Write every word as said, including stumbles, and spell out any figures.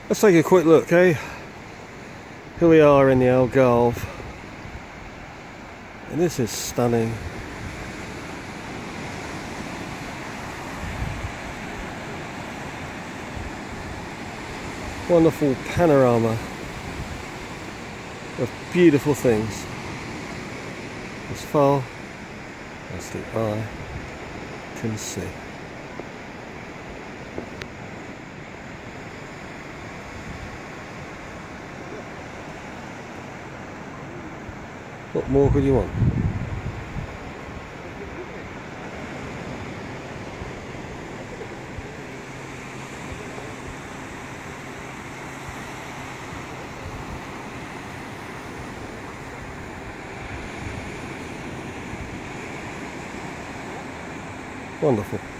Let's take a quick look, eh? Here we are in the Algarve, and this is stunning. Wonderful panorama of beautiful things as far as the eye can see. What more could you want? Wonderful.